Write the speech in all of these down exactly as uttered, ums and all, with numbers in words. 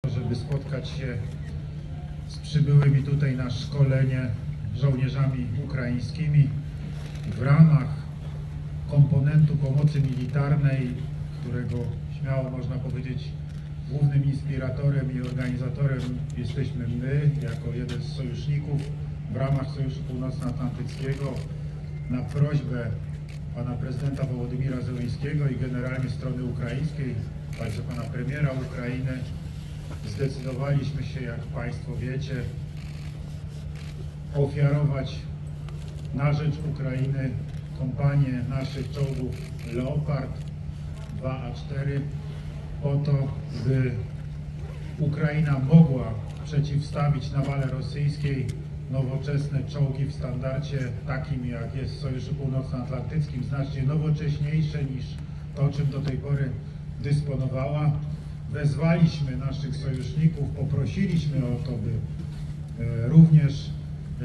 żeby spotkać się z przybyłymi tutaj na szkolenie żołnierzami ukraińskimi w ramach komponentu pomocy militarnej, którego śmiało można powiedzieć głównym inspiratorem i organizatorem jesteśmy my, jako jeden z sojuszników w ramach Sojuszu Północnoatlantyckiego. Na prośbę pana prezydenta Wołodymira Zełenskiego i generalnie strony ukraińskiej, także pana premiera Ukrainy, zdecydowaliśmy się, jak państwo wiecie, ofiarować na rzecz Ukrainy kompanię naszych czołgów Leopard dwa A cztery po to, by Ukraina mogła przeciwstawić nawale rosyjskiej nowoczesne czołgi w standardzie takim, jak jest w Sojuszu Północnoatlantyckim, znacznie nowocześniejsze niż to, czym do tej pory dysponowała. Wezwaliśmy naszych sojuszników, poprosiliśmy o to, by e, również e,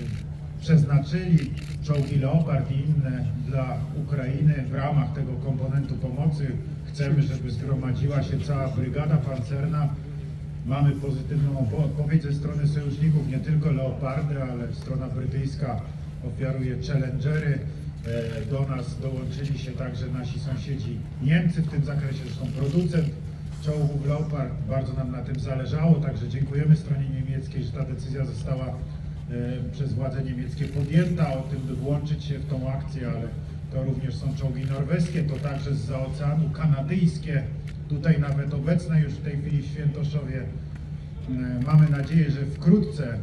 przeznaczyli czołgi Leopard i inne dla Ukrainy w ramach tego komponentu pomocy. Chcemy, żeby zgromadziła się cała brygada pancerna. Mamy pozytywną odpowiedź ze strony sojuszników, nie tylko Leopardy, ale strona brytyjska ofiaruje Challengery. Do nas dołączyli się także nasi sąsiedzi Niemcy w tym zakresie, zresztą producent czołgów Leopard. Bardzo nam na tym zależało, także dziękujemy stronie niemieckiej, że ta decyzja została przez władze niemieckie podjęta o tym, by włączyć się w tą akcję, ale to również są czołgi norweskie, to także zza oceanu kanadyjskie, tutaj nawet obecne już w tej chwili w Świętoszowie. Mamy nadzieję, że wkrótce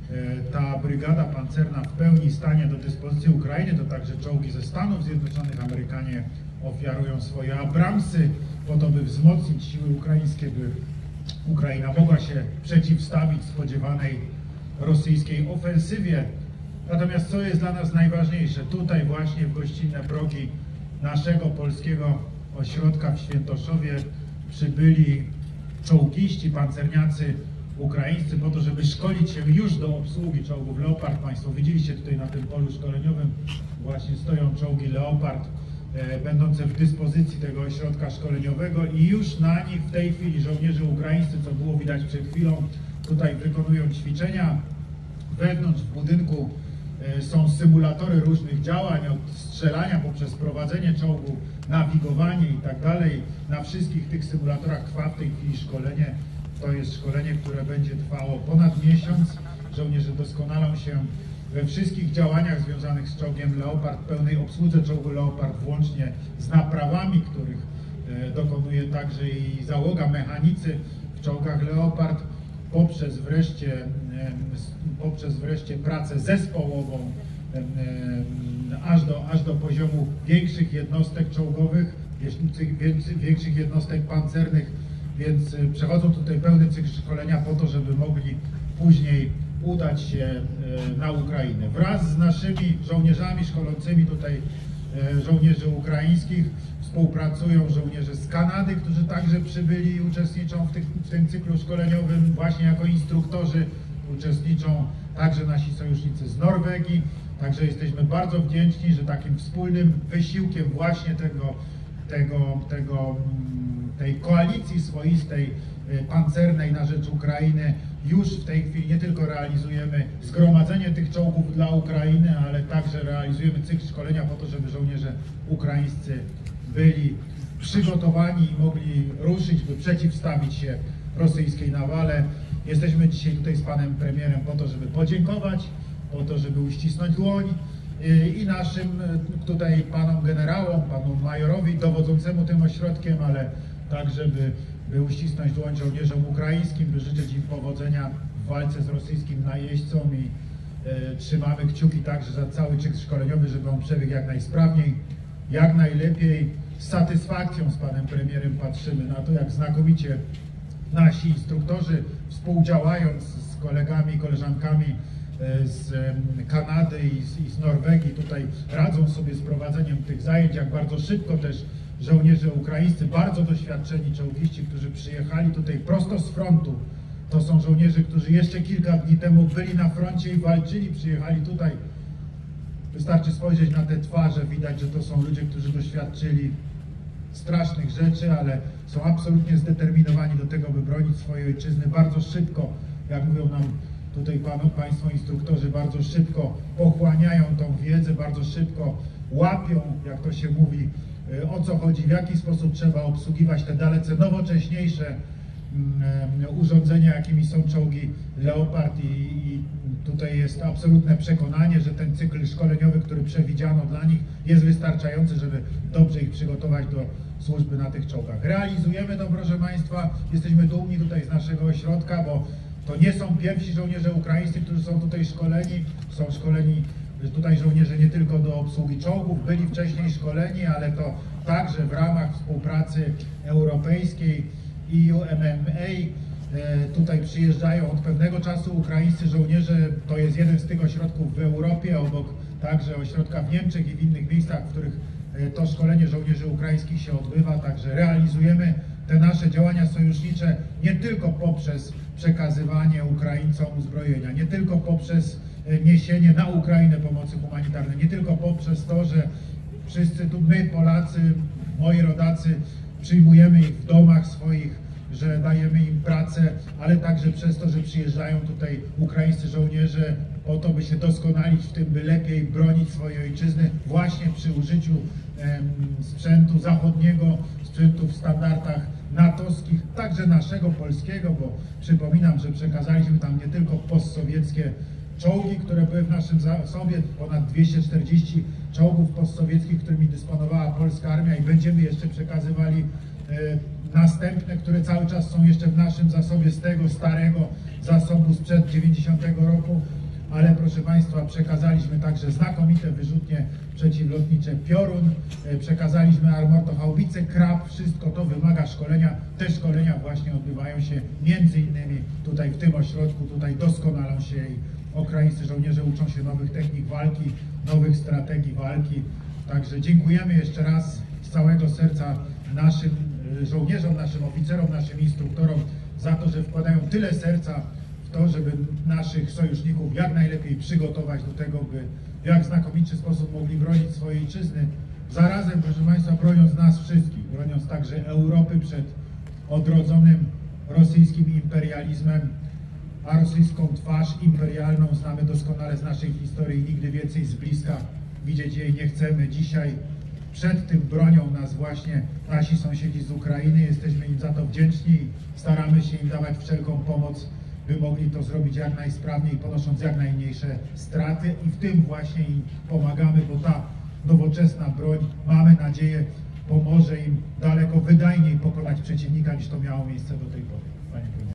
ta brygada pancerna w pełni stanie do dyspozycji Ukrainy, to także czołgi ze Stanów Zjednoczonych. Amerykanie ofiarują swoje Abramsy po to, by wzmocnić siły ukraińskie, by Ukraina mogła się przeciwstawić spodziewanej rosyjskiej ofensywie. Natomiast co jest dla nas najważniejsze? Tutaj właśnie w gościnne progi naszego polskiego ośrodka w Świętoszowie przybyli czołgiści, pancerniacy ukraińscy po to, żeby szkolić się już do obsługi czołgów Leopard. Państwo widzieliście tutaj na tym polu szkoleniowym właśnie stoją czołgi Leopard e, będące w dyspozycji tego ośrodka szkoleniowego i już na nich w tej chwili żołnierze ukraińscy, co było widać przed chwilą, tutaj wykonują ćwiczenia. Wewnątrz w budynku e, są symulatory różnych działań, od strzelania poprzez prowadzenie czołgu, nawigowanie i tak dalej. Na wszystkich tych symulatorach trwa w tej chwili szkolenie. To jest szkolenie, które będzie trwało ponad miesiąc. Żołnierze doskonalą się we wszystkich działaniach związanych z czołgiem Leopard, pełnej obsłudze czołgu Leopard, włącznie z naprawami, których e, dokonuje także i załoga, mechanicy w czołgach Leopard, poprzez wreszcie, e, poprzez wreszcie pracę zespołową, e, e, aż do, aż do poziomu większych jednostek czołgowych, większych jednostek pancernych. Więc przechodzą tutaj pełny cykl szkolenia po to, żeby mogli później udać się na Ukrainę. Wraz z naszymi żołnierzami szkolącymi tutaj żołnierzy ukraińskich współpracują żołnierze z Kanady, którzy także przybyli i uczestniczą w, tych, w tym cyklu szkoleniowym właśnie jako instruktorzy. Uczestniczą także nasi sojusznicy z Norwegii. Także jesteśmy bardzo wdzięczni, że takim wspólnym wysiłkiem właśnie tego, tego, tego tej koalicji swoistej, pancernej na rzecz Ukrainy już w tej chwili nie tylko realizujemy zgromadzenie tych czołgów dla Ukrainy, ale także realizujemy cykl szkolenia po to, żeby żołnierze ukraińscy byli przygotowani i mogli ruszyć, by przeciwstawić się rosyjskiej nawale. Jesteśmy dzisiaj tutaj z panem premierem po to, żeby podziękować, po to, żeby uścisnąć dłoń i naszym tutaj panom generałom, panu majorowi dowodzącemu tym ośrodkiem, ale tak, żeby by uścisnąć dłoń żołnierzom ukraińskim, by życzyć im powodzenia w walce z rosyjskim najeźdźcą i e, trzymamy kciuki także za cały cykl szkoleniowy, żeby on przebiegł jak najsprawniej, jak najlepiej. Z satysfakcją z panem premierem patrzymy na to, jak znakomicie nasi instruktorzy, współdziałając z kolegami i koleżankami e, z e, Kanady i z, i z Norwegii, tutaj radzą sobie z prowadzeniem tych zajęć, jak bardzo szybko też żołnierze ukraińscy, bardzo doświadczeni czołgiści, którzy przyjechali tutaj prosto z frontu. To są żołnierze, którzy jeszcze kilka dni temu byli na froncie i walczyli, przyjechali tutaj. Wystarczy spojrzeć na te twarze, widać, że to są ludzie, którzy doświadczyli strasznych rzeczy, ale są absolutnie zdeterminowani do tego, by bronić swojej ojczyzny bardzo szybko, jak mówią nam tutaj panu, Państwo instruktorzy, bardzo szybko pochłaniają tą wiedzę, bardzo szybko łapią, jak to się mówi, o co chodzi, w jaki sposób trzeba obsługiwać te dalece nowocześniejsze urządzenia, jakimi są czołgi Leopard i, i tutaj jest absolutne przekonanie, że ten cykl szkoleniowy, który przewidziano dla nich, jest wystarczający, żeby dobrze ich przygotować do służby na tych czołgach. Realizujemy to, proszę Państwa, jesteśmy dumni tutaj z naszego ośrodka, bo to nie są pierwsi żołnierze ukraińscy, którzy są tutaj szkoleni, są szkoleni tutaj żołnierze nie tylko do obsługi czołgów, byli wcześniej szkoleni, ale to także w ramach współpracy europejskiej E U M M A. Tutaj przyjeżdżają od pewnego czasu ukraińscy żołnierze, to jest jeden z tych ośrodków w Europie, obok także ośrodka w Niemczech i w innych miejscach, w których to szkolenie żołnierzy ukraińskich się odbywa, także realizujemy te nasze działania sojusznicze nie tylko poprzez przekazywanie Ukraińcom uzbrojenia, nie tylko poprzez niesienie na Ukrainę pomocy humanitarnej, nie tylko poprzez to, że wszyscy tu my, Polacy, moi rodacy, przyjmujemy ich w domach swoich, że dajemy im pracę, ale także przez to, że przyjeżdżają tutaj ukraińscy żołnierze po to, by się doskonalić w tym, by lepiej bronić swojej ojczyzny właśnie przy użyciu em, sprzętu zachodniego, sprzętu w standardach natowskich, także naszego polskiego, bo przypominam, że przekazaliśmy tam nie tylko postsowieckie czołgi, które były w naszym zasobie, ponad dwieście czterdzieści czołgów postsowieckich, którymi dysponowała polska armia i będziemy jeszcze przekazywali e, następne, które cały czas są jeszcze w naszym zasobie z tego starego zasobu sprzed dziewięćdziesiątego roku, ale proszę Państwa, przekazaliśmy także znakomite wyrzutnie przeciwlotnicze Piorun, e, przekazaliśmy armortohaubice Krab, wszystko to wymaga szkolenia. Te szkolenia właśnie odbywają się między innymi tutaj w tym ośrodku, tutaj doskonalą się i ukraińscy żołnierze uczą się nowych technik walki, nowych strategii walki. Także dziękujemy jeszcze raz z całego serca naszym żołnierzom, naszym oficerom, naszym instruktorom za to, że wkładają tyle serca w to, żeby naszych sojuszników jak najlepiej przygotować do tego, by w jak znakomity sposób mogli bronić swojej ojczyzny. Zarazem, proszę Państwa, broniąc nas wszystkich, broniąc także Europy przed odrodzonym rosyjskim imperializmem, a rosyjską twarz imperialną znamy doskonale z naszej historii, nigdy więcej z bliska widzieć jej nie chcemy. Dzisiaj przed tym bronią nas właśnie nasi sąsiedzi z Ukrainy, jesteśmy im za to wdzięczni i staramy się im dawać wszelką pomoc, by mogli to zrobić jak najsprawniej, ponosząc jak najmniejsze straty i w tym właśnie im pomagamy, bo ta nowoczesna broń, mamy nadzieję, pomoże im daleko wydajniej pokonać przeciwnika, niż to miało miejsce do tej pory. Panie